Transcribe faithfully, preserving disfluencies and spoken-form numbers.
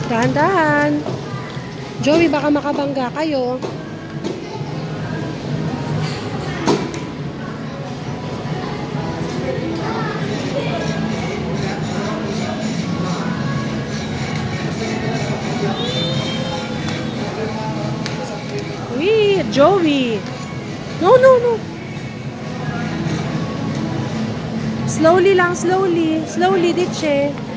Dahan-dahan. Joey, baka makabangga kayo. Wee, Joey. No, no, no. Slowly lang, slowly. Slowly, Ditche.